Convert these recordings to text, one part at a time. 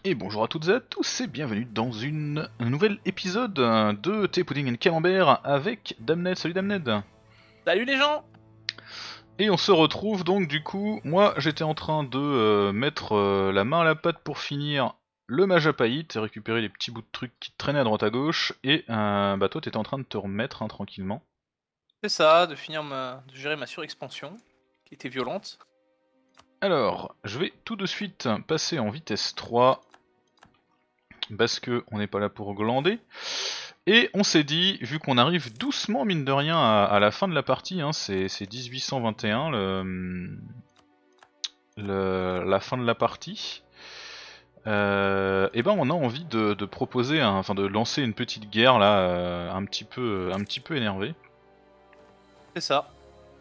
Et bonjour à toutes et à tous et bienvenue dans un nouvel épisode de Thé, Pudding and Camembert avec Damned. Salut Damned. Salut les gens! Et on se retrouve donc du coup, moi j'étais en train de mettre la main à la pâte pour finir le Majapahit et récupérer les petits bouts de trucs qui traînaient à droite à gauche et bah toi t'étais en train de te remettre tranquillement. C'est ça, de gérer ma surexpansion, qui était violente. Alors, je vais tout de suite passer en vitesse 3 parce que on n'est pas là pour glander. Et on s'est dit, vu qu'on arrive doucement mine de rien à la fin de la partie, hein, c'est 1821 la fin de la partie, et ben on a envie de proposer, enfin de lancer une petite guerre là, un petit peu énervée. C'est ça.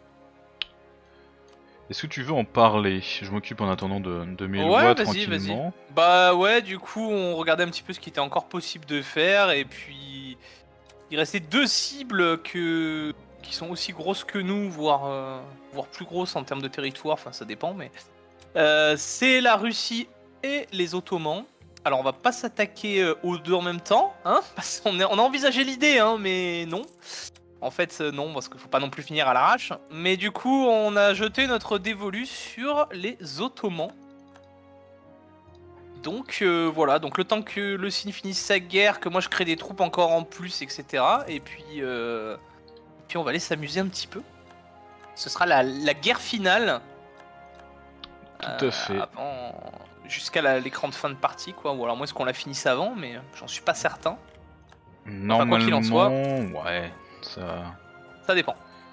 Est-ce que tu veux en parler? Je m'occupe en attendant de mes Ouais, lois vas-y. tranquillement. Bah ouais, du coup, on regardait un petit peu ce qui était encore possible de faire, et puis il restait deux cibles qui sont aussi grosses que nous, voire plus grosses en termes de territoire, enfin ça dépend, mais c'est la Russie et les Ottomans. Alors on va pas s'attaquer aux deux en même temps, hein, parce qu'on on a envisagé l'idée, hein, mais non. En fait, non, parce qu'il faut pas non plus finir à l'arrache. Mais du coup, on a jeté notre dévolu sur les Ottomans. Donc voilà, donc le temps que le Sine finisse sa guerre, que moi je crée des troupes encore en plus, etc. Et puis on va aller s'amuser un petit peu. Ce sera la guerre finale. Tout à fait. Jusqu'à l'écran de fin de partie, quoi. Ou alors moi, est-ce qu'on la finisse avant, mais j'en suis pas certain. Enfin, quoi qu'il en soit, Normalement, ouais, ça dépend.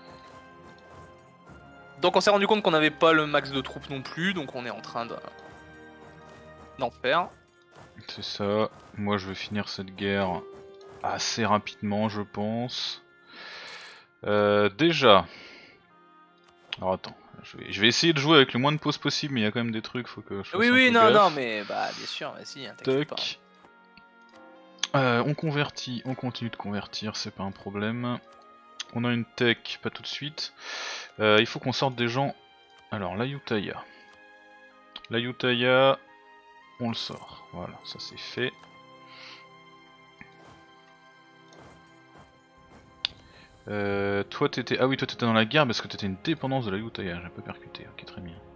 Donc on s'est rendu compte qu'on n'avait pas le max de troupes non plus, donc on est en train d'en faire. c'est ça. Moi je vais finir cette guerre assez rapidement je pense. Déjà, alors attends, je vais essayer de jouer avec le moins de pauses possible, mais il y a quand même des trucs, faut que je fasse un Oui, peu non, gaffe. mais bah bien sûr, vas-y, hein, t'inquiète pas. Toc. On convertit, on continue de convertir, c'est pas un problème. On a une tech, pas tout de suite. Il faut qu'on sorte des gens. Alors, l'Ayutthaya. L'Ayutthaya, on le sort. Voilà, ça c'est fait. Toi t'étais. Ah oui, toi t'étais dans la guerre parce que t'étais une dépendance de l'Ayutthaya, j'ai pas percuté, ok très bien.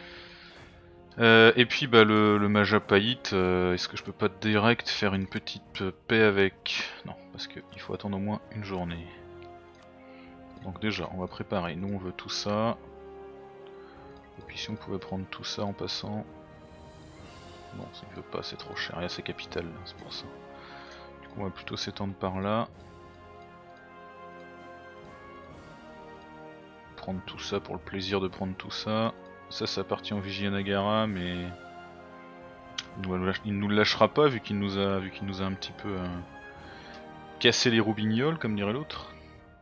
Et puis bah le Majapahit, est-ce que je peux pas direct faire une petite paix avec... Non, parce qu'il faut attendre au moins une journée. Donc déjà, on va préparer, nous on veut tout ça. Et puis si on pouvait prendre tout ça en passant... Non, ça ne veut pas, c'est trop cher, il y a ses capitales, c'est pour ça. Du coup on va plutôt s'étendre par là. Prendre tout ça pour le plaisir de prendre tout ça. Ça appartient au Vijayanagara, mais... Il nous le lâchera pas vu qu'il nous a un petit peu cassé les roubignoles, comme dirait l'autre.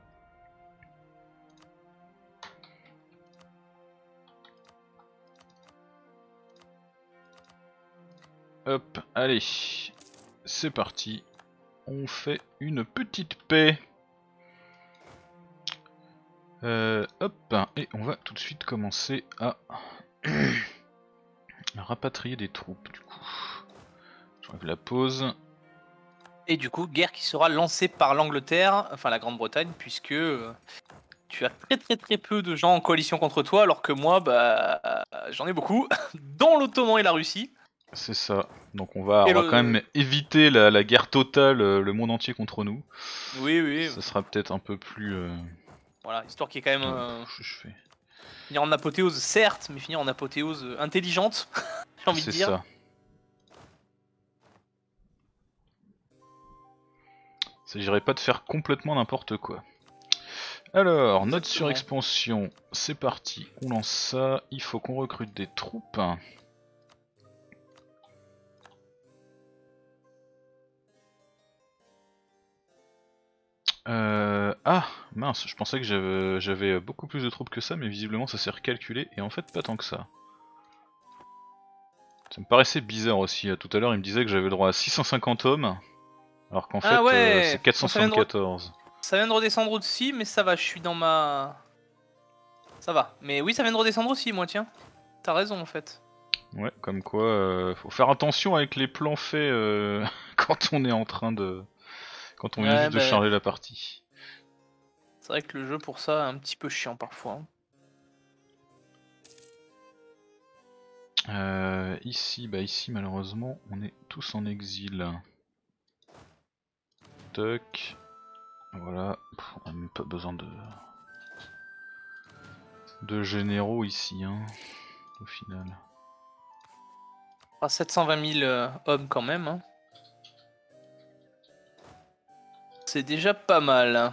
Hop, allez, c'est parti. On fait une petite paix. Hop, et on va tout de suite commencer à rapatrier des troupes du coup. J'enlève la pause. Et du coup, guerre qui sera lancée par l'Angleterre, enfin la Grande-Bretagne, puisque tu as très peu de gens en coalition contre toi, alors que moi, bah, j'en ai beaucoup, dont l'Ottoman et la Russie. C'est ça. Donc on Et va quand le... même éviter la guerre totale, le monde entier contre nous. Oui, Ça sera peut-être un peu plus... voilà, histoire qui est quand même je fais... finir en apothéose, certes, mais finir en apothéose intelligente, j'ai envie de C'est dire. ça. Il s'agirait pas de faire complètement n'importe quoi. Alors, notre Exactement. surexpansion, c'est parti, on lance ça, il faut qu'on recrute des troupes. Ah, mince, je pensais que j'avais beaucoup plus de troupes que ça, mais visiblement ça s'est recalculé, et en fait pas tant que ça. Ça me paraissait bizarre aussi, tout à l'heure il me disait que j'avais le droit à 650 hommes, alors qu'en Ah fait c'est ouais, bon, 474. ça vient de redescendre aussi, mais ça va, je suis dans ma... Ça va. Mais oui, ça vient de redescendre aussi, moi, tiens. T'as raison, en fait. Ouais, comme quoi, faut faire attention avec les plans faits quand on est en train de... Quand on vient Ouais, juste de bah, charger la partie. c'est vrai que le jeu pour ça est un petit peu chiant parfois, hein. Ici, bah ici malheureusement, on est tous en exil. Toc. Voilà, on a même pas besoin de généraux ici, hein, au final. Ah, 720 000 hommes quand même, hein. C'est déjà pas mal, hein.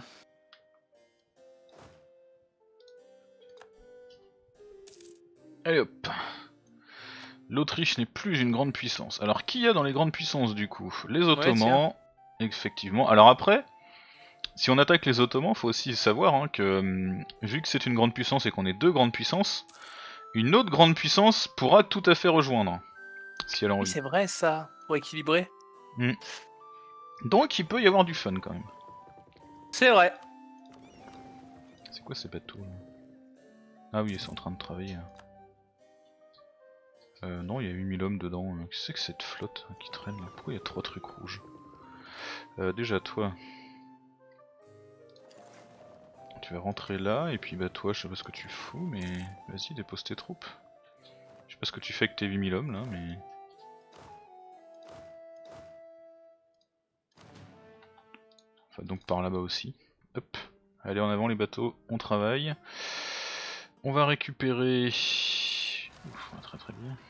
Allez hop. L'Autriche n'est plus une grande puissance. Alors qui y a dans les grandes puissances du coup? Les Ouais, tiens. Ottomans, effectivement. Alors après, si on attaque les Ottomans, faut aussi savoir hein, que vu que c'est une grande puissance et qu'on est deux grandes puissances, une autre grande puissance pourra tout à fait rejoindre, si elle a Oui, envie. c'est vrai ça, pour équilibrer. Hmm. Donc il peut y avoir du fun quand même. C'est vrai. C'est quoi ces bateaux là? Ah oui, ils sont en train de travailler. Non, il y a 8000 hommes dedans. Qu'est-ce que c'est que cette flotte qui traîne là? Pourquoi il y a 3 trucs rouges? Déjà toi, tu vas rentrer là, et puis bah toi, je sais pas ce que tu fous, mais vas-y, dépose tes troupes. Je sais pas ce que tu fais avec tes 8000 hommes là, mais... Enfin donc par là-bas aussi. Hop. Allez en avant les bateaux, on travaille. On va récupérer... Ouf, très très bien.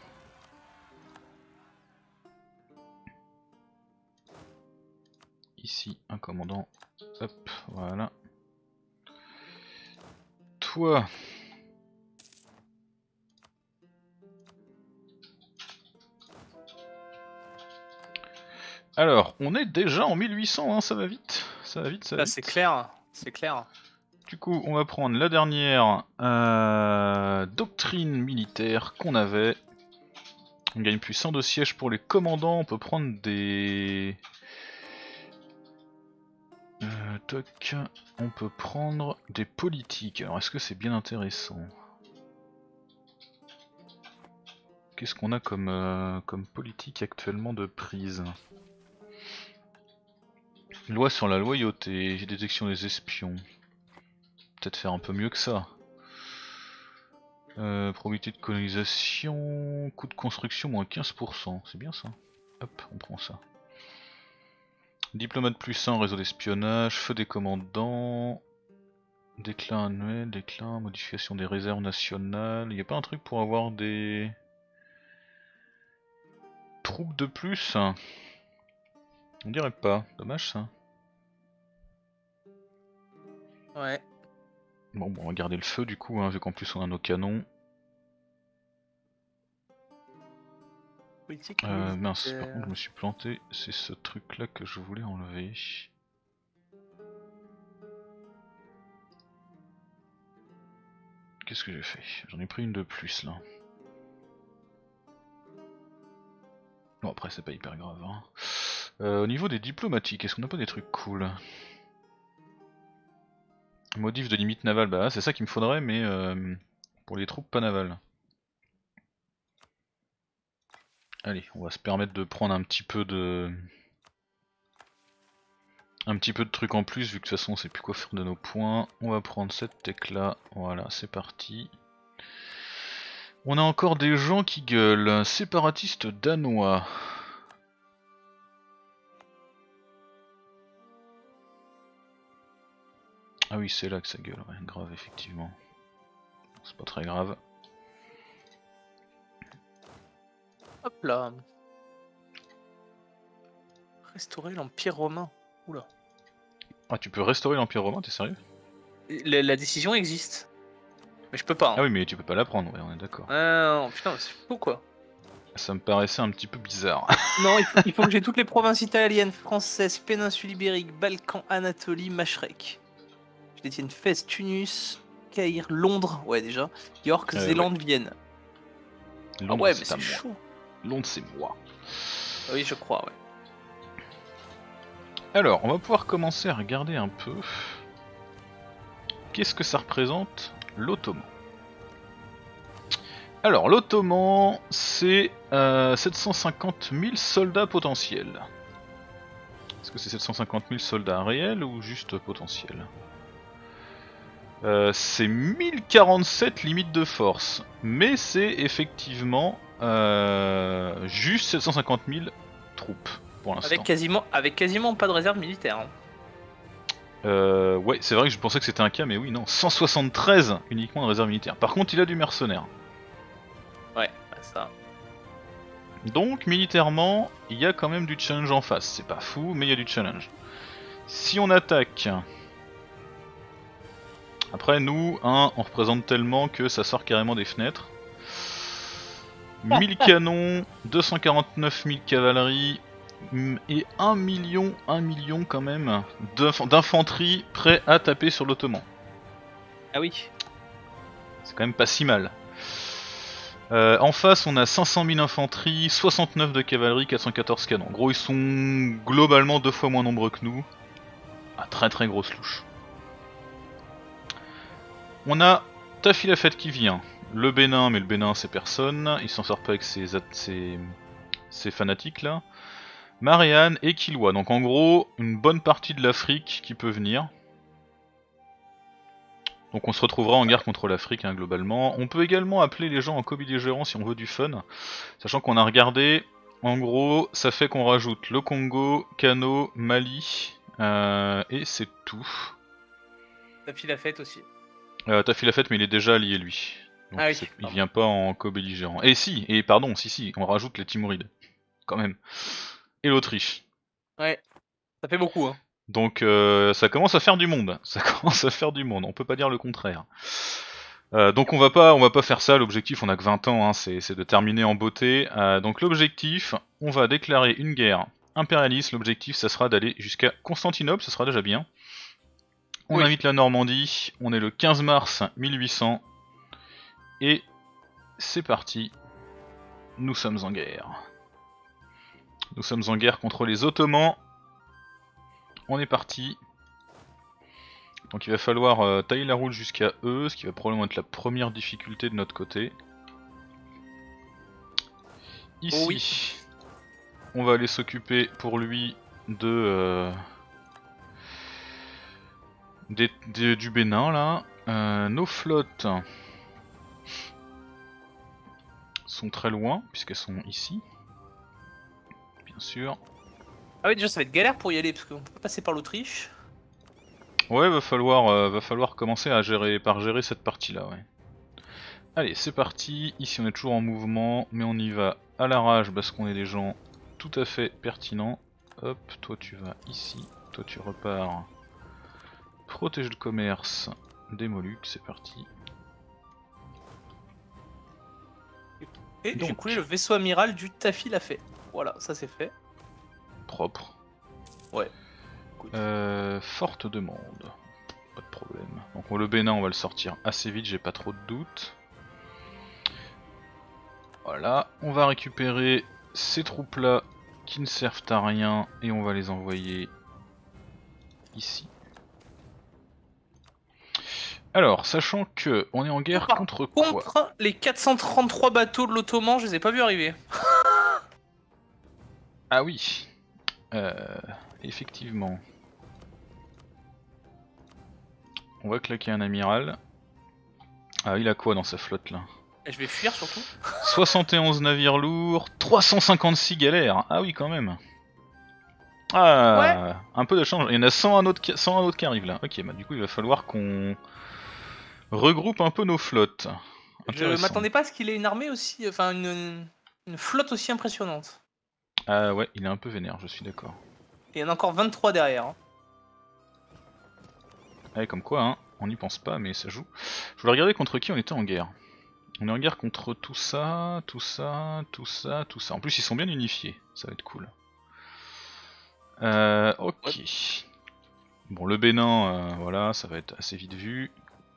Ici, un commandant. Hop, voilà. Toi... Alors, on est déjà en 1800, hein, ça va vite. Ça va vite, ça va Là, vite. c'est clair. C'est clair. Du coup, on va prendre la dernière doctrine militaire qu'on avait. On gagne plus 100 de sièges pour les commandants. On peut prendre des... toc. On peut prendre des politiques. Alors, est-ce que c'est bien intéressant? Qu'est-ce qu'on a comme politique actuellement de prise? Loi sur la loyauté, détection des espions. Peut-être faire un peu mieux que ça. Probabilité de colonisation, coût de construction moins 15%, c'est bien ça. Hop, on prend ça. Diplomate plus 1, réseau d'espionnage, feu des commandants, déclin annuel, déclin, modification des réserves nationales. Y a pas un truc pour avoir des troupes de plus? On dirait pas, dommage ça. Ouais. Bon, on va garder le feu du coup, hein, vu qu'en plus on a nos canons. Politique Mince, par contre je militaire. me suis planté, c'est ce truc là que je voulais enlever. Qu'est-ce que j'ai fait? J'en ai pris une de plus là. Bon après c'est pas hyper grave hein. Au niveau des diplomatiques, est-ce qu'on a pas des trucs cool? Modif de limite navale, bah c'est ça qu'il me faudrait mais pour les troupes pas navales. Allez, on va se permettre de prendre un petit peu de trucs en plus vu que de toute façon on sait plus quoi faire de nos points. On va prendre cette tech là, voilà c'est parti. On a encore des gens qui gueulent, séparatistes danois. Ah oui c'est là que ça gueule, ouais, grave effectivement. C'est pas très grave. Hop là. Restaurer l'Empire romain. Oula. Ah tu peux restaurer l'Empire romain, t'es sérieux? La décision existe. Mais je peux pas, Ah hein. oui mais tu peux pas la prendre, ouais on est d'accord. Ah non, putain, c'est fou quoi. Ça me paraissait un petit peu bizarre. Non, il faut que j'ai toutes les provinces italiennes, françaises, péninsule ibérique, Balkans, Anatolie, Mashrek. Je détienne Fès, Tunis, Caire, Londres, ouais déjà, York, Ouais. Zélande, Vienne. Ah Londres ouais, mais c'est à c'est moi. chaud. Londres c'est moi. Oui, je crois, ouais. Alors, on va pouvoir commencer à regarder un peu qu'est-ce que ça représente l'Ottoman. Alors, l'Ottoman, c'est 750 000 soldats potentiels. Est-ce que c'est 750 000 soldats réels ou juste potentiels? C'est 1047 limites de force, mais c'est effectivement juste 750 000 troupes pour l'instant. Avec quasiment pas de réserve militaire. Ouais, c'est vrai que je pensais que c'était un cas, mais oui, non, 173 uniquement de réserve militaire. Par contre, il a du mercenaire. Ouais, bah ça. Donc, militairement, il y a quand même du challenge en face. C'est pas fou, mais il y a du challenge. Si on attaque... Après, nous, on représente tellement que ça sort carrément des fenêtres. 1000 canons, 249 000 cavaleries et 1 million quand même d'infanterie prêt à taper sur l'Ottoman. Ah oui. C'est quand même pas si mal. En face, on a 500 000 infanterie, 69 de cavalerie, 414 canons. En gros, ils sont globalement 2 fois moins nombreux que nous. Ah, très très grosse louche. On a Tafilafet qui vient. Le Bénin, mais le Bénin c'est personne. Il s'en sort pas avec ses fanatiques là. Marianne et Kilwa. Donc en gros, une bonne partie de l'Afrique qui peut venir. Donc on se retrouvera en guerre contre l'Afrique hein, globalement. On peut également appeler les gens en co-belligérants si on veut du fun. Sachant qu'on a regardé, en gros ça fait qu'on rajoute le Congo, Kano, Mali et c'est tout. Tafilafet aussi. Tafilafet mais il est déjà allié lui. Donc ah oui. il vient pas en co-belligérant. Et si, on rajoute les Timurides. Quand même. Et l'Autriche. Ouais, ça fait beaucoup hein. Donc ça commence à faire du monde. Ça commence à faire du monde, on peut pas dire le contraire. Donc on va pas faire ça, l'objectif on a que 20 ans, hein, c'est de terminer en beauté. Donc l'objectif, on va déclarer une guerre impérialiste, l'objectif ça sera d'aller jusqu'à Constantinople, ça sera déjà bien. On invite la Normandie, on est le 15 mars 1800, et c'est parti, nous sommes en guerre. Nous sommes en guerre contre les Ottomans. On est parti. Donc il va falloir tailler la route jusqu'à eux, ce qui va probablement être la première difficulté de notre côté. Ici, on va aller s'occuper pour lui de du Bénin là. Nos flottes sont très loin puisqu'elles sont ici, bien sûr. Ah oui, déjà ça va être galère pour y aller parce qu'on peut pas passer par l'Autriche. Ouais, va falloir commencer à gérer cette partie-là, ouais. Allez, c'est parti. Ici, on est toujours en mouvement, mais on y va à la rage parce qu'on est des gens tout à fait pertinents. Hop, toi tu vas ici, toi tu repars. Protège le commerce des Moluques, c'est parti. Et j'ai coulé le vaisseau amiral du Tafilafet. Voilà, ça c'est fait. Propre. Ouais. Forte demande. Pas de problème. Donc le Bénin, on va le sortir assez vite, j'ai pas trop de doutes. Voilà, on va récupérer ces troupes là qui ne servent à rien et on va les envoyer ici. Alors, sachant que on est en guerre contre quoi? Contre les 433 bateaux de l'Ottoman, je les ai pas vus arriver. Ah oui, effectivement. On va claquer un amiral. Ah, il a quoi dans sa flotte là? Et je vais fuir surtout. 71 navires lourds, 356 galères. Ah oui, quand même. Ah, ouais. Un peu de change. Il y en a 101 autres qui arrivent là. Ok, bah du coup il va falloir qu'on regroupe un peu nos flottes. Je m'attendais pas à ce qu'il ait une armée aussi, enfin une flotte aussi impressionnante. Ah ouais, il est un peu vénère, je suis d'accord. Et il y en a encore 23 derrière. Hein. Ouais, comme quoi, hein, on n'y pense pas, mais ça joue. Je voulais regarder contre qui on était en guerre. On est en guerre contre tout ça, tout ça, tout ça, tout ça. En plus, ils sont bien unifiés, ça va être cool. Ok. Ouais. Bon, le Bénin, voilà, ça va être assez vite vu.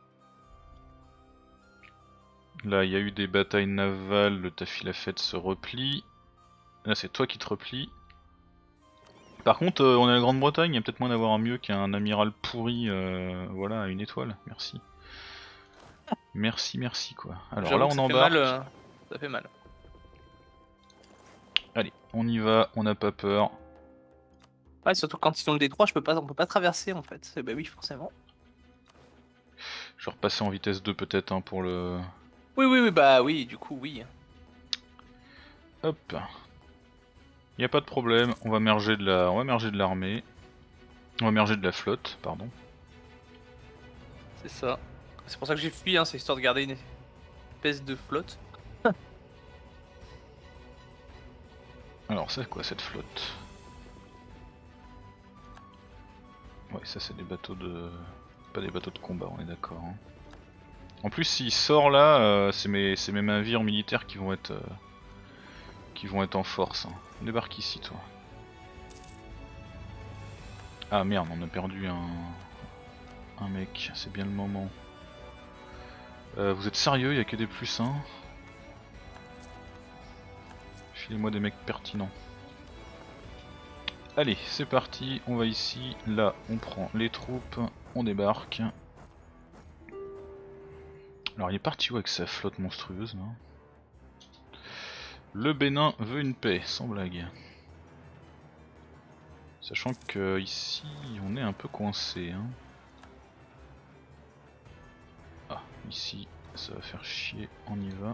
Là, il y a eu des batailles navales, le Tafilafet se replie. Là, c'est toi qui te replies. Par contre, on est à la Grande-Bretagne, il y a peut-être moins d'avoir un mieux qu'un amiral pourri, voilà, à une étoile. Merci. Merci, quoi. Alors là, on embarque. Ça fait mal. Allez, on y va, on n'a pas peur. Ouais, surtout quand ils ont le détroit, on peut pas traverser en fait. Bah oui, forcément. Je vais repasser en vitesse 2 peut-être hein, pour le... Oui, bah oui, du coup, oui. Hop. Y a pas de problème, on va merger de l'armée. On va merger de la flotte, pardon. C'est ça. C'est pour ça que j'ai fui, hein, c'est histoire de garder une espèce de flotte. Alors c'est quoi cette flotte? Ouais, ça c'est des bateaux de... Pas des bateaux de combat, on est d'accord. Hein. En plus s'il sort là, c'est mes navires militaires qui vont être en force. Hein. Débarque ici toi. Ah merde, on a perdu un mec, c'est bien le moment. Vous êtes sérieux, il y a que des +1? Filez-moi des mecs pertinents. Allez, c'est parti, on va ici, là on prend les troupes, on débarque. Alors il est parti où avec sa flotte monstrueuse là? Le Bénin veut une paix, sans blague. Sachant que ici on est un peu coincé. Hein. Ah, ici ça va faire chier, on y va.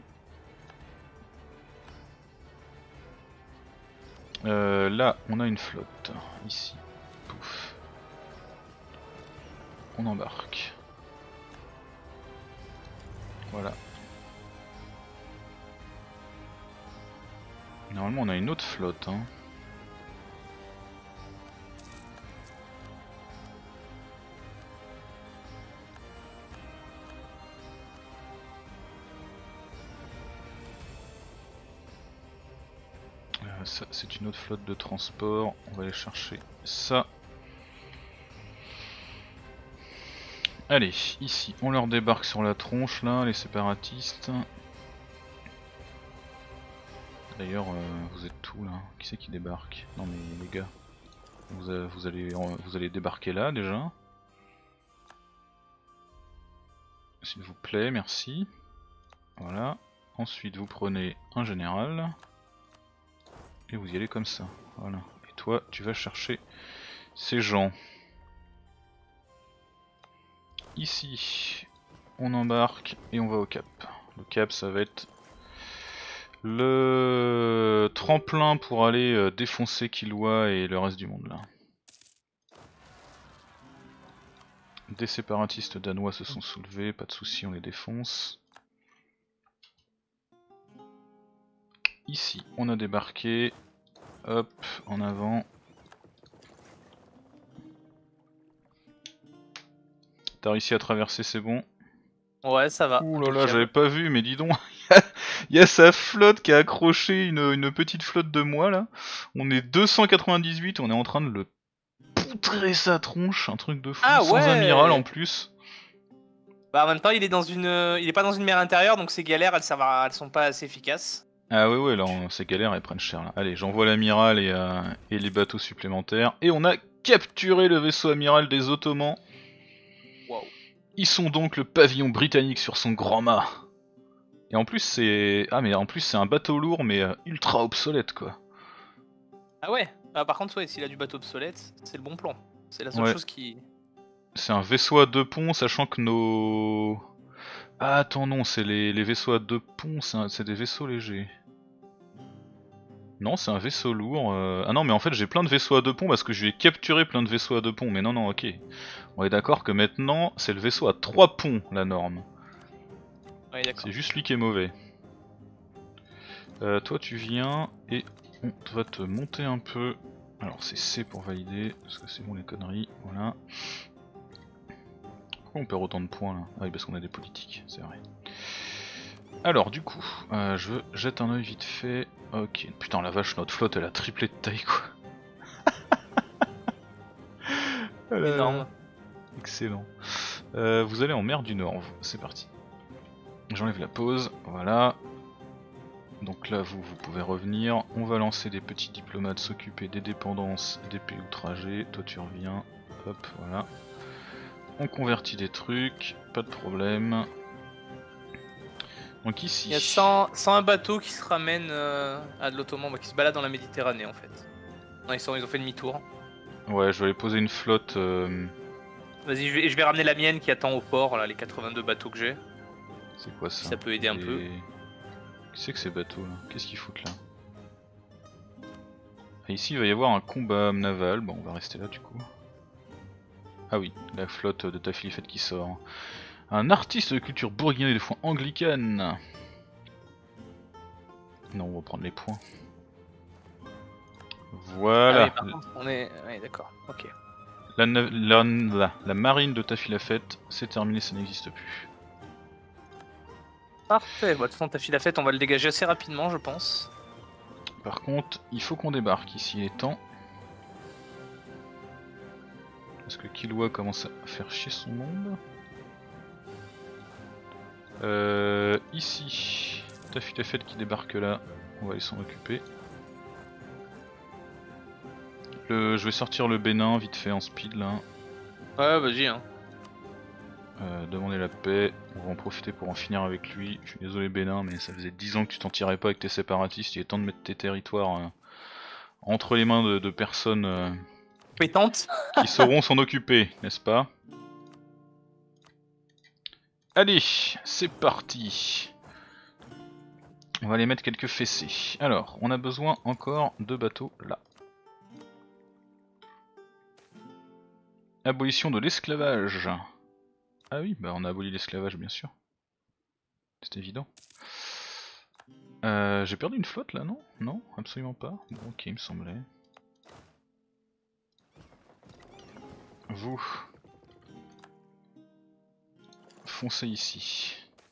Là on a une flotte, ici, pouf. On embarque. Voilà. Normalement on a une autre flotte. Hein. Ça c'est une autre flotte de transport, on va aller chercher ça. Allez, ici, on leur débarque sur la tronche là, les séparatistes. D'ailleurs, vous êtes tout là, qui c'est qui débarque? Non mais les gars, vous allez débarquer là déjà. S'il vous plaît, merci. Voilà. Ensuite vous prenez un général. Et vous y allez comme ça, voilà. Et toi, tu vas chercher ces gens. Ici, on embarque et on va au Cap. Le Cap, ça va être le tremplin pour aller défoncer Killua et le reste du monde là. Des séparatistes danois se sont soulevés, pas de soucis, on les défonce. Ici, on a débarqué. Hop, en avant. T'as réussi à traverser, c'est bon? Ouais, ça va. Ouh là là, j'avais pas vu, mais dis donc, il y a sa flotte qui a accroché une petite flotte de moi là. On est 298, on est en train de le poutrer sa tronche, un truc de fou, Ah sans ouais. amiral en plus. Bah en même temps, il est pas dans une mer intérieure, donc ces galères, elles sont pas assez efficaces. Ah ouais là, ces galères elles prennent cher là. Allez, j'envoie l'amiral et les bateaux supplémentaires. Et on a capturé le vaisseau amiral des Ottomans. Wow. Ils sont donc le pavillon britannique sur son grand mât. Et en plus c'est... Ah mais en plus c'est un bateau lourd mais ultra obsolète quoi. Ah ouais. Ah, par contre, ouais, s'il a du bateau obsolète, c'est le bon plan. C'est la seule Ouais. chose qui... C'est un vaisseau à 2 ponts, sachant que nos... Ah attends non, c'est les vaisseaux à 2 ponts, c'est des vaisseaux légers. Non, c'est un vaisseau lourd. Ah non mais en fait j'ai plein de vaisseaux à 2 ponts parce que je lui ai capturé plein de vaisseaux à 2 ponts. Mais non, ok. On est d'accord que maintenant c'est le vaisseau à 3 ponts la norme. Ouais, d'accord. C'est juste lui qui est mauvais. Toi tu viens et on va te monter un peu. Alors c'est C pour valider, parce que c'est bon les conneries, voilà. Pourquoi on perd autant de points là? Ah oui parce qu'on a des politiques, c'est vrai. Alors du coup, je jette un oeil vite fait. Ok, putain la vache, notre flotte elle a triplé de taille quoi. Énorme. Excellent. Vous allez en mer du Nord, c'est parti. J'enlève la pause, voilà. Donc là vous pouvez revenir. On va lancer des petits diplomates s'occuper des dépendances des pays outragés. Toi tu reviens, hop, voilà. On convertit des trucs, pas de problème. Donc ici. Il y a 101 bateaux qui se ramènent à de l'Ottoman, qui se baladent dans la Méditerranée en fait. Non, ils ont fait demi-tour. Ouais, je vais aller poser une flotte. Vas-y, je vais ramener la mienne qui attend au port, là, les 82 bateaux que j'ai. C'est quoi ça? Ça peut aider un peu. Qu'est-ce que c'est que ces bateaux là? Qu'est-ce qu'ils foutent là? Ah, ici il va y avoir un combat naval, bon on va rester là du coup. Ah oui, la flotte de Tafilifet qui sort. Un artiste de culture bourguignonne et de foi anglicane. Non, on va prendre les points. Voilà. Ah oui, par contre, on est... Ouais, d'accord, ok. La marine de Tafilafet, c'est terminé, ça n'existe plus. Parfait, bah, de toute façon, ta file à fête, on va le dégager assez rapidement, je pense. Par contre, il faut qu'on débarque ici, il est temps. Parce que Killua commence à faire chier son monde. Ici, Tafilafet qui débarque là, on va aller s'en occuper. Je vais sortir le Bénin vite fait en speed là. Ouais, vas-y, hein. Demander la paix, on va en profiter pour en finir avec lui. Je suis désolé Bénin, mais ça faisait 10 ans que tu t'en tirais pas avec tes séparatistes, il est temps de mettre tes territoires entre les mains de personnes Pétante. qui sauront s'en occuper, n'est-ce pas? Allez, c'est parti. On va aller mettre quelques fessées. Alors, on a besoin encore de bateaux là. Abolition de l'esclavage. Ah oui, bah on a aboli l'esclavage bien sûr. C'est évident. J'ai perdu une flotte là, non? Non, absolument pas. Bon, ok, il me semblait. Vous. Foncez ici.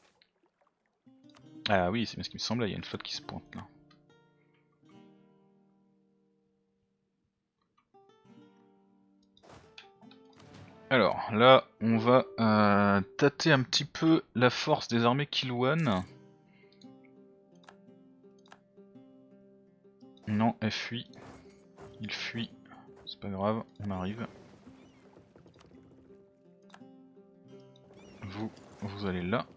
Ah oui, c'est bien ce qui me semblait, il y a une flotte qui se pointe là. Alors là, on va tâter un petit peu la force des armées Kilwan. Non, elle fuit. Il fuit. C'est pas grave, on arrive. Vous allez là.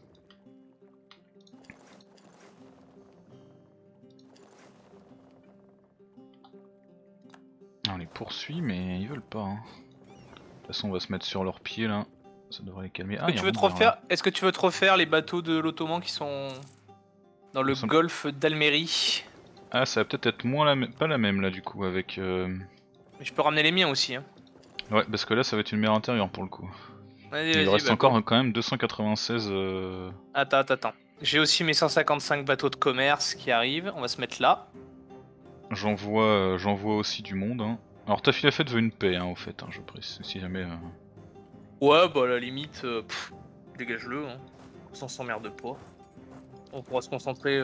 On les poursuit, mais ils veulent pas. Hein. De toute façon, on va se mettre sur leurs pieds là. Ça devrait les calmer. Est-ce que tu veux te refaire les bateaux de l'Ottoman qui sont dans le golfe d'Almérie? Ah, ça va peut-être être moins pas la même là du coup avec. Mais je peux ramener les miens aussi. Hein. Ouais, parce que là ça va être une mer intérieure pour le coup. Il reste bah, encore quand même 296. Attends. J'ai aussi mes 155 bateaux de commerce qui arrivent. On va se mettre là. J'en vois aussi du monde. Hein. Alors Tafilafet veut une paix, hein, au fait, hein, je précise, si jamais... Ouais, bah à la limite, dégage-le, hein. On s'emmerde pas. On pourra se concentrer...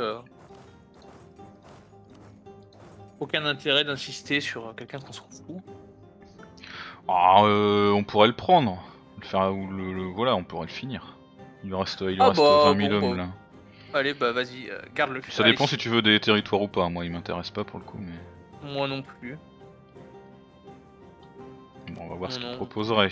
Aucun intérêt d'insister sur quelqu'un qu'on s'en fout. Ah, on pourrait le prendre. Le faire, voilà, on pourrait le finir. Il reste 20 000 hommes là. Allez, bah vas-y, garde-le. Ça dépend si tu veux des territoires ou pas, moi il m'intéresse pas pour le coup, mais... Moi non plus. Bon, on va voir ce qu'il proposerait.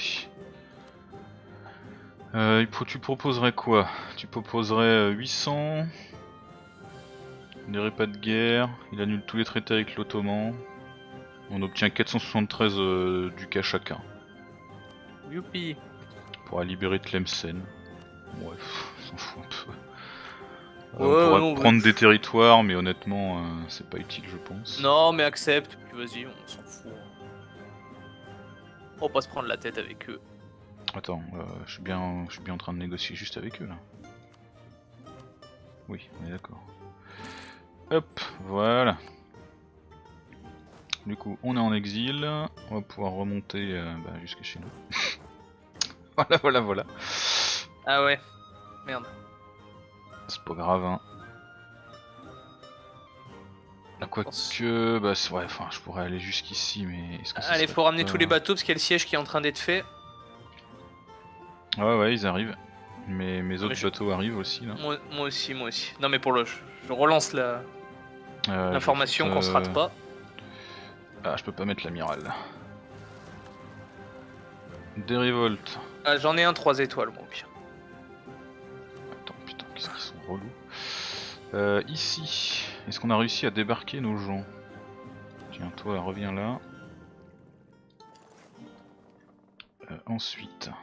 Tu proposerais quoi? Tu proposerais 800... Il n'irait pas de guerre, il annule tous les traités avec l'Ottoman. On obtient 473 ducats chacun. Youpi. On pourra libérer Tlemcen. Bref, on s'en fout un peu. Ouais, on pourrait prendre des territoires, mais honnêtement, c'est pas utile, je pense. Non, mais accepte, puis vas-y, on s'en fout. On va pas se prendre la tête avec eux. Attends, je suis bien en train de négocier juste avec eux là. Oui, on est d'accord. Hop, voilà. Du coup, on est en exil, on va pouvoir remonter jusqu'à chez nous. voilà. Ah ouais, merde. C'est pas grave, hein. Quoique, bah ouais, enfin, je pourrais aller jusqu'ici, mais... Allez, faut ramener tous les bateaux parce qu'il y a le siège qui est en train d'être fait. Ouais, ils arrivent. Mais mes autres bateaux arrivent aussi, là. Moi aussi. Non mais je relance l'information qu'on se rate pas. Ah, je peux pas mettre l'amiral. Des révoltes. Ah, j'en ai un 3 étoiles, moi, au pire. Attends, putain, qu'est-ce qu'ils sont relou. Ici, est-ce qu'on a réussi à débarquer nos gens? Tiens, toi, reviens là. Ensuite,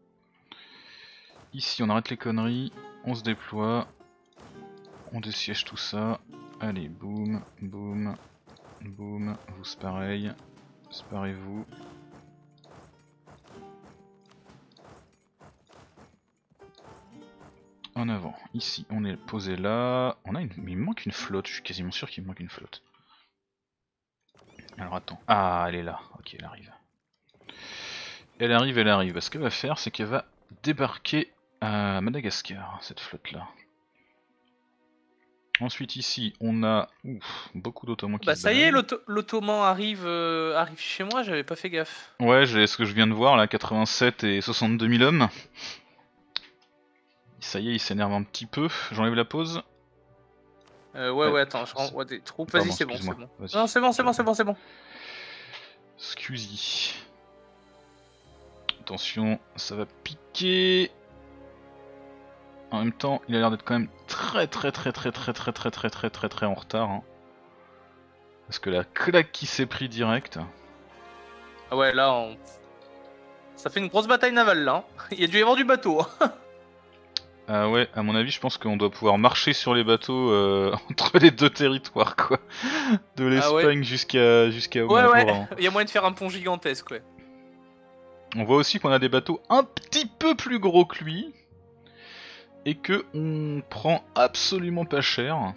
ici, on arrête les conneries, on se déploie, on dessiège tout ça. Allez, boum, boum, boum, vous c'est pareil, séparez-vous. En avant, ici, on est posé là. On a une... Mais il me manque une flotte, je suis quasiment sûr qu'il me manque une flotte. Alors attends, ah elle est là, ok elle arrive. Elle arrive. Ce qu'elle va faire, c'est qu'elle va débarquer à Madagascar, cette flotte-là. Ensuite ici, on a beaucoup d'Ottomans qui se ça y est, baladent. l'Ottoman arrive chez moi, j'avais pas fait gaffe. Ouais, j'ai ce que je viens de voir là, 87 et 62 000 hommes. Ça y est, il s'énerve un petit peu. J'enlève la pause. Ouais, attends, je renvoie des troupes. Vas-y, c'est bon, c'est bon. Vas-y. Non, c'est bon. Excusez. Attention, ça va piquer. En même temps, il a l'air d'être quand même très en retard. Hein. Parce que la claque qui s'est pris direct. Ah ouais, là, ça fait une grosse bataille navale là. Il y a dû y avoir du bateau. Ah ouais, à mon avis, je pense qu'on doit pouvoir marcher sur les bateaux entre les deux territoires, quoi. De l'Espagne jusqu'à Ouais, il y a moyen de faire un pont gigantesque, ouais. On voit aussi qu'on a des bateaux un petit peu plus gros que lui. Et que on prend absolument pas cher.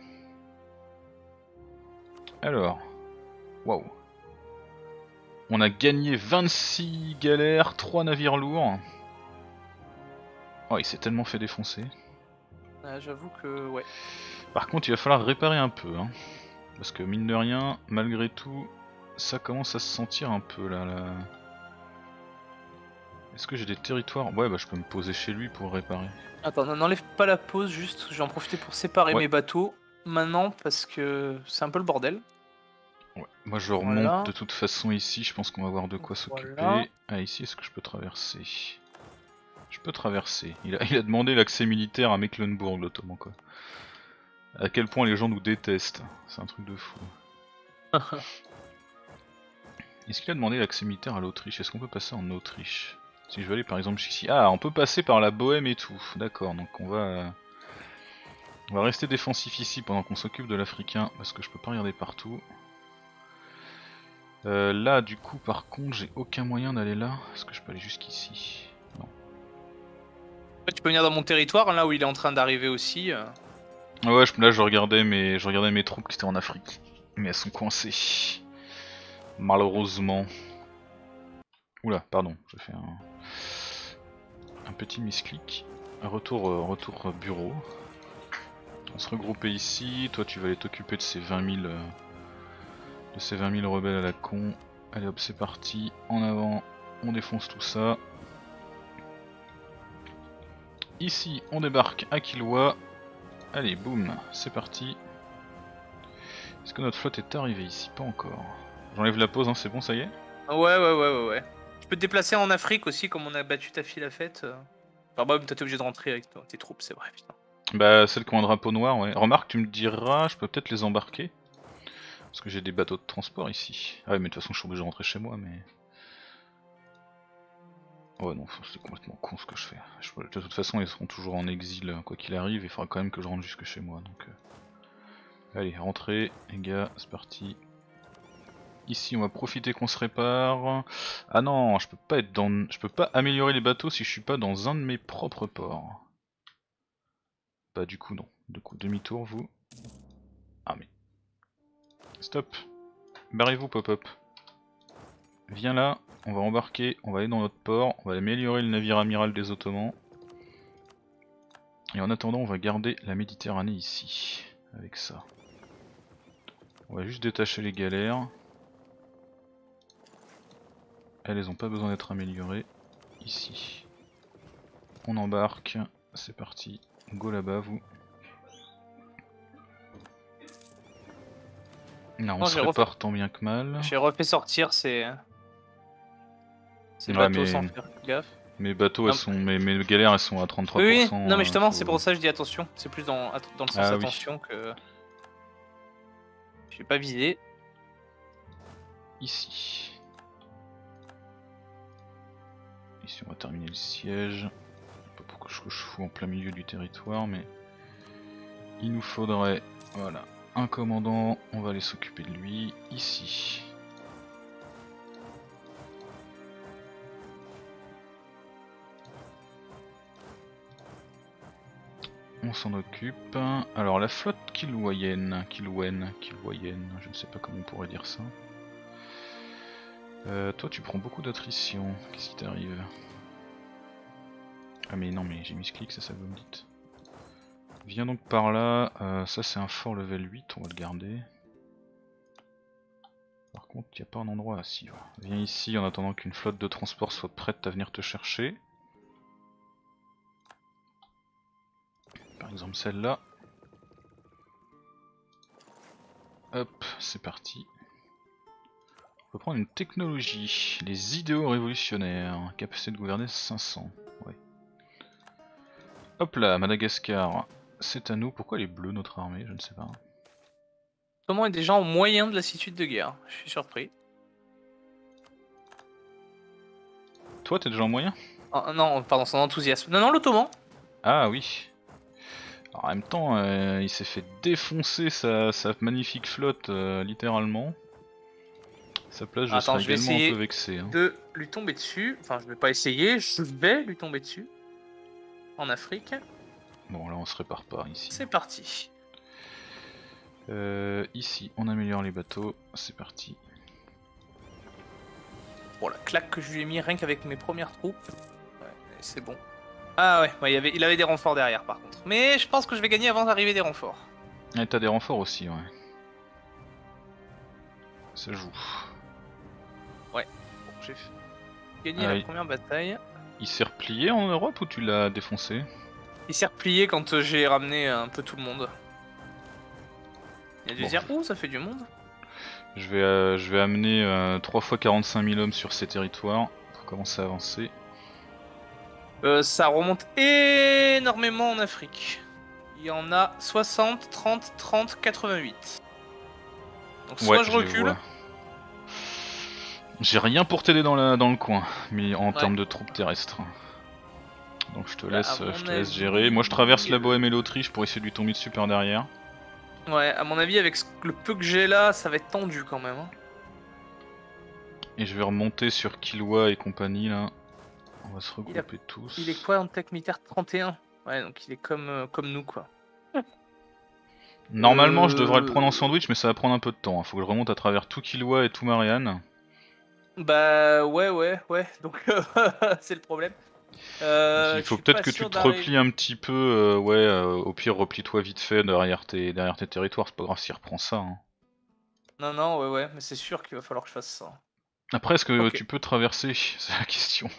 Alors, waouh. On a gagné 26 galères, 3 navires lourds. Oh, il s'est tellement fait défoncer. Ah, j'avoue que, ouais. Par contre, il va falloir réparer un peu. Hein. Parce que mine de rien, malgré tout, ça commence à se sentir un peu là. Est-ce que j'ai des territoires? Ouais, bah je peux me poser chez lui pour réparer. Attends, n'enlève pas la pause, juste, je vais en profiter pour séparer mes bateaux maintenant parce que c'est un peu le bordel. Ouais, moi je remonte de toute façon ici, je pense qu'on va avoir de quoi s'occuper. Ah, ici, est-ce que je peux traverser? Je peux traverser. Il a demandé l'accès militaire à Mecklenburg, l'Ottoman, quoi. À quel point les gens nous détestent, c'est un truc de fou. Est-ce qu'il a demandé l'accès militaire à l'Autriche? Est-ce qu'on peut passer en Autriche? Si je veux aller par exemple ici. Ah, on peut passer par la Bohème et tout. D'accord, donc on va rester défensif ici pendant qu'on s'occupe de l'Africain, parce que je peux pas regarder partout. Là, du coup, par contre, j'ai aucun moyen d'aller là. Est-ce que je peux aller jusqu'ici? Non. Tu peux venir dans mon territoire, là où il est en train d'arriver aussi. Ouais, là je regardais mes troupes qui étaient en Afrique. Mais elles sont coincées. Malheureusement. Oula, pardon, j'ai fait un petit misclic. Retour bureau. On se regrouper ici. Toi, tu vas aller t'occuper de ces 20 000 rebelles à la con. Allez hop, c'est parti. En avant, on défonce tout ça. Ici, on débarque à Kilwa. Allez, boum, c'est parti. Est-ce que notre flotte est arrivée ici? Pas encore. J'enlève la pause, hein, c'est bon, ça y est? Ouais. Tu peux te déplacer en Afrique aussi, comme on a battu ta fille la fête. Enfin, bah, t'es obligé de rentrer avec tes troupes, c'est vrai, putain. Bah, celles qui ont un drapeau noir, ouais. Remarque, tu me diras, je peux peut-être les embarquer. Parce que j'ai des bateaux de transport ici. Ah ouais, mais de toute façon, je suis obligé de rentrer chez moi, mais... Ouais, non, c'est complètement con ce que je fais. De toute façon, ils seront toujours en exil, quoi qu'il arrive, il faudra quand même que je rentre jusque chez moi, donc... Allez, rentrez, les gars, c'est parti. Ici, on va profiter qu'on se répare. Ah non, je peux pas améliorer les bateaux si je suis pas dans un de mes propres ports. Bah du coup non. Du coup, demi-tour vous. Ah mais... Stop. Barrez-vous pop-up. Viens là, on va embarquer, on va aller dans notre port, on va améliorer le navire amiral des Ottomans. Et en attendant, on va garder la Méditerranée ici, avec ça. On va juste détacher les galères. Elles ont pas besoin d'être améliorées. Ici. On embarque, c'est parti. Go là-bas vous. Non, on se répare tant bien que mal. J'ai refait sortir ces bateaux sans faire gaffe. Mes bateaux, mes galères, elles sont à 33%. Oui, non mais justement, faut- c'est pour ça que je dis attention. C'est plus dans le sens Ah oui. attention que... Je vais pas viser. Ici. Ici, on va terminer le siège. Pas pourquoi je fous en plein milieu du territoire, mais il nous faudrait, voilà, un commandant. On va aller s'occuper de lui ici. On s'en occupe. Alors la flotte Kilwayen, je ne sais pas comment on pourrait dire ça. Toi tu prends beaucoup d'attrition, qu'est-ce qui t'arrive? Ah mais non mais j'ai mis ce clic, c'est ça que vous me dites. Viens donc par là, ça c'est un fort level 8, on va le garder. Par contre il n'y a pas un endroit assis. Voilà. Viens ici en attendant qu'une flotte de transport soit prête à venir te chercher. Par exemple celle-là. Hop, c'est parti. On peut prendre une technologie, les idéaux révolutionnaires, capacité de gouverner 500. Ouais. Hop là, Madagascar, c'est à nous. Pourquoi elle est bleue notre armée? Je ne sais pas. Comment est déjà en moyen de lassitude de guerre? Je suis surpris. Toi t'es déjà en moyen? Oh, non, pardon, son enthousiasme. Non, l'Ottoman. Ah oui. Alors, en même temps, il s'est fait défoncer sa magnifique flotte, littéralement. Sa place, je serais également un peu vexé. Hein. De lui tomber dessus. Enfin, je vais pas essayer, je vais lui tomber dessus. En Afrique. Bon, là on se répare pas ici. C'est parti. Ici, on améliore les bateaux. C'est parti. Bon, la claque que je lui ai mis rien qu'avec mes premières troupes. Ouais, c'est bon. Ah ouais, il avait des renforts derrière par contre. Mais je pense que je vais gagner avant d'arriver des renforts. Et t'as des renforts aussi, ouais. Ça joue. Ouais, bon, j'ai gagné la première bataille. Il s'est replié en Europe ou tu l'as défoncé? Il s'est replié quand j'ai ramené un peu tout le monde. Il a dû dire, oh ça fait du monde. Je vais amener 3 fois 45 000 hommes sur ces territoires pour commencer à avancer. Ça remonte énormément en Afrique. Il y en a 60, 30, 30, 88. Donc soit je recule. J'ai rien pour t'aider dans le coin, mais en termes de troupes terrestres. Donc je te laisse gérer. Moi je traverse la Bohème et l'Autriche pour essayer de lui tomber dessus par derrière. Ouais, à mon avis avec le peu que j'ai là, ça va être tendu quand même. Hein. Et je vais remonter sur Kilwa et compagnie là. On va se regrouper tous. Il est quoi en tech militaire 31? Ouais, donc il est comme nous quoi. Normalement je devrais le prendre en sandwich, mais ça va prendre un peu de temps. Faut que je remonte à travers tout Kilwa et tout Marianne. Bah ouais, donc c'est le problème. Il faut peut-être que tu te replies un petit peu, au pire replie-toi vite fait derrière tes territoires, c'est pas grave s'il reprend ça. Hein. Non, ouais, mais c'est sûr qu'il va falloir que je fasse ça. Après, est-ce que tu peux traverser? C'est la question.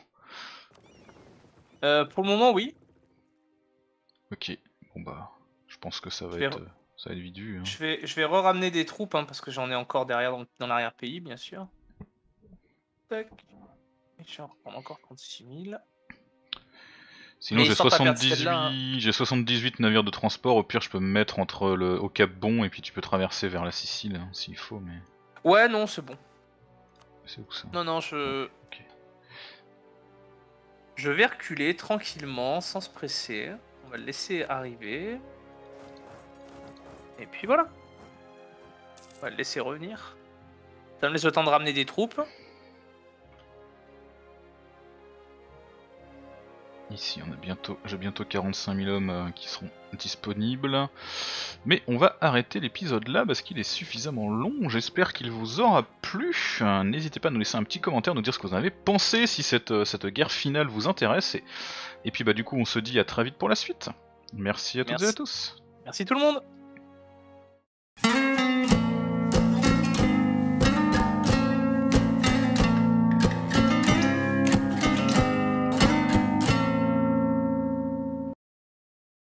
Pour le moment, oui. Ok, bon bah, je pense que ça va être vite vu. Hein. Je vais re-ramener des troupes, hein, parce que j'en ai encore derrière dans l'arrière-pays, bien sûr. Tac. Et je vais en reprendre encore 36 000. Sinon j'ai 78 navires de transport, au pire je peux me mettre au Cap Bon et puis tu peux traverser vers la Sicile hein, s'il faut mais... Ouais non c'est bon. C'est où ça? Non je vais reculer tranquillement, sans se presser. On va le laisser arriver. Et puis voilà. On va le laisser revenir. Ça me laisse le temps de ramener des troupes. Ici j'ai bientôt 45 000 hommes qui seront disponibles. Mais on va arrêter l'épisode là parce qu'il est suffisamment long. J'espère qu'il vous aura plu. N'hésitez pas à nous laisser un petit commentaire, nous dire ce que vous en avez pensé, si cette guerre finale vous intéresse. Et puis bah du coup on se dit à très vite pour la suite. Merci à toutes et à tous. Merci tout le monde.